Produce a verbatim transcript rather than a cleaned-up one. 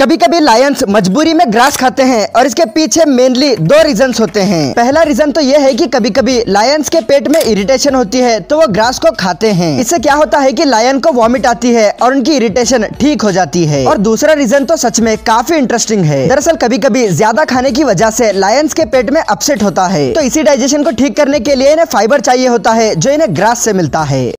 कभी कभी लायंस मजबूरी में ग्रास खाते हैं और इसके पीछे मेनली दो रीजंस होते हैं। पहला रीजन तो यह है कि कभी कभी लायंस के पेट में इरिटेशन होती है तो वो ग्रास को खाते हैं। इससे क्या होता है कि लायन को वॉमिट आती है और उनकी इरिटेशन ठीक हो जाती है। और दूसरा रीजन तो सच में काफी इंटरेस्टिंग है। दरअसल कभी कभी ज्यादा खाने की वजह से लायंस के पेट में अपसेट होता है, तो इसी डाइजेशन को ठीक करने के लिए इन्हें फाइबर चाहिए होता है जो इन्हें ग्रास से मिलता है।